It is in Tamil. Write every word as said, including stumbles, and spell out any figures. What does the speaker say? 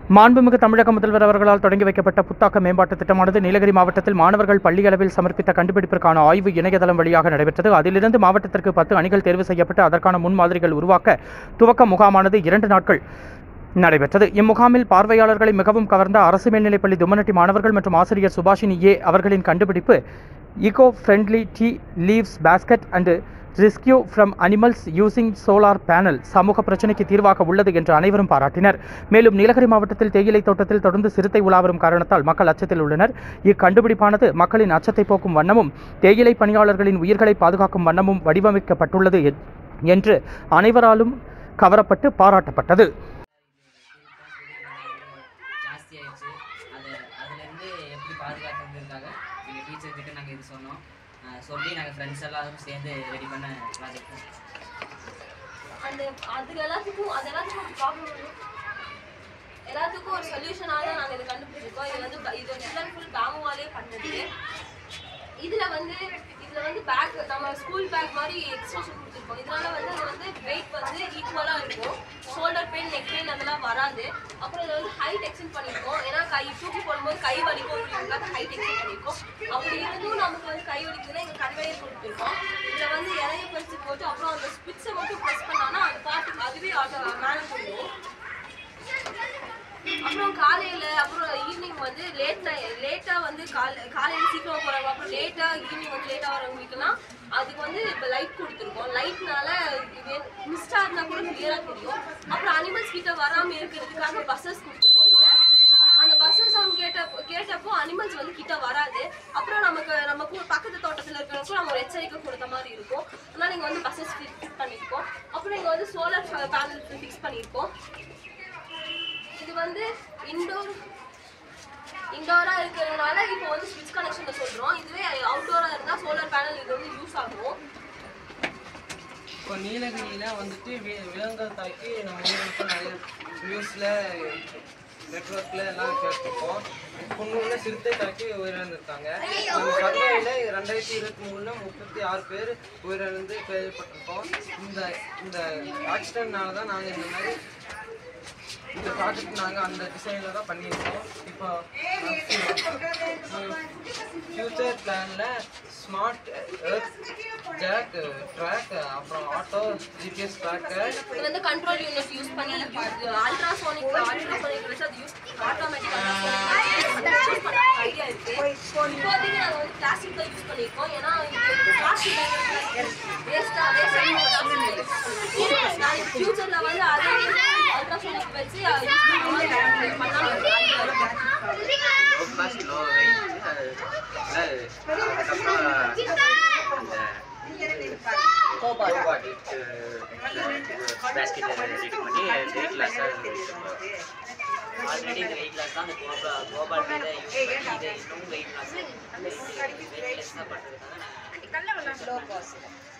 மாண்புமிகு தமிழக முதல்வர் அவர்களால் தொடங்கி வைக்கப்பட்ட புத்தாக்க மேம்பாட்டு திட்டமானது நீலகிரி மாவட்டத்தில் மாணவர்கள் பள்ளி அளவில் சமர்ப்பித்த கண்டுபிடிப்பிற்கான ஆய்வு இணையதளம் வழியாக நடைபெற்றது. அதிலிருந்து மாவட்டத்திற்கு பத்து அணிகள் தேர்வு செய்யப்பட்டு அதற்கான முன்மாதிரிகள் உருவாக்க துவக்க முகாமானது இரண்டு நாட்கள் நடைபெற்றது. இம்முகாமில் பார்வையாளர்களை மிகவும் கவர்ந்த அரசு மேல்நிலைப்பள்ளி தும்மனட்டி மாணவர்கள் மற்றும் ஆசிரியர் சுபாஷினி ஏ அவர்களின் கண்டுபிடிப்பு eco friendly tea leaves basket and rescue from animals using solar panel சமூக பிரச்சினைக்கு தீர்வாக உள்ளது என்று அனைவரும் பாராட்டினர். மேலும் நீலகிரி மாவட்டத்தில் தேயிலை தோட்டத்தில் தொடர்ந்து சிறுத்தை உலா வரும் காரணத்தால் மக்கள் அச்சத்தில் உள்ளனர். இக்கண்டுபிடிப்பானது மக்களின் அச்சத்தை போக்கும் வண்ணமும் தேயிலை பணியாளர்களின் உயிர்களை பாதுகாக்கும் வண்ணமும் வடிவமைக்கப்பட்டுள்ளது என்று அனைவராலும் கவரப்பட்டு பாராட்டப்பட்டது. சொல்லி நாங்கள் ஃப்ரெண்ட்ஸ் எல்லாரும் சேர்ந்து ரெடி பண்ண ப்ராஜெக்ட். அந்த அது எல்லாத்துக்கும் அது எல்லாத்துக்கும் ஒரு ப்ராப்ளம் எல்லாத்துக்கும் ஒரு சொல்யூஷனாக தான் நாங்கள் இதை கண்டுபிடிச்சிருக்கோம். இது வந்து இது ஃபுல் அண்ட் ஃபுல் பேமுவாலே பண்ணது. இதில் வந்து இதில் வந்து பேக் நம்ம ஸ்கூல் பேக் மாதிரி எக்ஸ்டென்ஷன் கொடுத்துருக்கோம். இதனால வந்து அது வந்து வெயிட் வந்து ஈக்குவலாக இருக்கும். ஷோல்டர் பெயின் நெக் பெயின் அதெல்லாம் வராது. அப்புறம் இதில் வந்து ஹைட் எக்ஸ்டெண்ட் பண்ணியிருக்கோம். ஏன்னா கை தூக்கி போடும்போது கை வலிக்கும் அப்படிங்கிறதுக்காக ஹைட் எக்ஸ்டெண்ட் பண்ணியிருக்கோம். அப்படி இருந்தும் நமக்கு வந்து கை வலிக்குதுன்னா எங்கள் கன்வேயர் கொடுத்துருக்கோம். இதில் வந்து இலைய பறிச்சு போட்டு அப்புறம் அந்த ஸ்பிட்ஸை மட்டும் ப்ரெஸ் பண்ணோன்னா அது பாட்டுக்கு அதுவே ஆட்டோ மேலே போடுவோம். அப்புறம் காலையில் அப்புறம் ஈவினிங் வந்து லேட் லேட்டாக வந்து காலை காலையில் சீக்கிரம் போகிறாங்க. அப்புறம் லேட்டாக ஈவினிங் வந்து லேட்டாக வரவங்களுக்குலாம் அதுக்கு வந்து இப்போ லைட் கொடுத்துருக்கோம். லைட்னால மிஸ்டாக இருந்தால் கூட கிளியராக தெரியும். அப்புறம் அனிமல்ஸ் கிட்ட வராமல் இருக்கிறதுக்காக பஸ்ஸஸ் கொடுத்துருக்கோம். இங்கே அந்த பஸ்ஸஸ் அவங்க கேட்ட கேட்டப்போ அனிமல்ஸ் வந்து கிட்ட வராது. அப்புறம் நமக்கு நமக்கு பக்கத்து தோட்டத்தில் இருக்கிறவங்களுக்கும் நம்ம ஒரு எச்சரிக்கை கொடுத்த மாதிரி இருக்கும். அதனால் இங்கே வந்து பஸ்ஸஸ் ஃபிக்ஸ் பண்ணியிருக்கோம். அப்புறம் இங்கே வந்து சோலார் பேனல் ஃபிக்ஸ் பண்ணியிருக்கோம். இது வந்து இன்டோர் இன்டோராக இருக்கிறதுனால இப்போ வந்து ஸ்விட்ச் கனெக்ஷனில் சொல்கிறோம். இதுவே அவுட்டோராக இருந்தால் சோலார் பேனல் இது வந்து யூஸ் ஆகும். இப்போ நீலகிரியில் வந்துட்டு விலங்குகள் தாக்கி நம்ம ஊருக்கு நிறைய நியூஸில் நெட்ஒர்க்கில் எல்லாம் கேட்டிருக்கோம். பொண்ணு சிறுத்தை தாக்கி உயிரிழந்திருக்காங்க. நம்ம சர்வேயில் ரெண்டாயிரத்தி இருபத்தி மூணில் முப்பத்தி ஆறு பேர் உயிரிழந்து கேள்விப்பட்டிருக்கோம். இந்த இந்த ஆக்சிடென்ட்னால தான் நாங்கள் இந்த மாதிரி இந்த ப்ராஜெக்ட் நாங்கள் அந்த டிசைனில் தான் பண்ணியிருக்கோம். இப்போ ஃபியூச்சர் பிளானில் ஸ்மார்ட் எர்த் ஜாக் ட்ராக் அப்புறம் ஆட்டோ ஜிபிஎஸ் ட்ராக்கர் இது வந்து கண்ட்ரோல் யூனிட் யூஸ் பண்ணி அல்ட்ராசோனிக் அல்ட்ராசோனிக் வச்சு அது யூஸ் ஆட்டோமேட்டிக்காக ஐடியா இருக்குது. இப்போதைக்கு நாங்கள் வந்து பிளாஸ்டிக் தான் யூஸ் பண்ணியிருக்கோம். ஏன்னா பிளாஸ்டிக் வேஸ்ட்டாக வேஸ்ட் நாளைக்கு ஃபியூச்சரில் வந்து அதே அல்ட்ராசோனிக் வச்சு பேஸ்கெட் ரெடி பண்ணி வெயிட் கிளாஸாக ஆல்ரெடி இந்த வெயிட் கிளாஸ் தான் அந்த கோபா கோபால் இதை யூஸ் பண்ணி இதை இன்னும் வெயிட் கிளாஸ் வெயிட் கிளாஸ் தான் பண்ணுறதுக்காக